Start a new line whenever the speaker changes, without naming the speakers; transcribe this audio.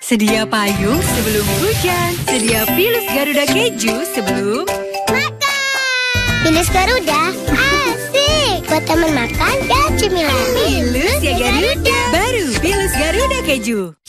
Sedia payung sebelum hujan. Sedia Pilus Garuda keju sebelum
makan. Pilus Garuda, asik buat teman makan dan cemilan.
Pilus ya Garuda. Baru Pilus Garuda keju.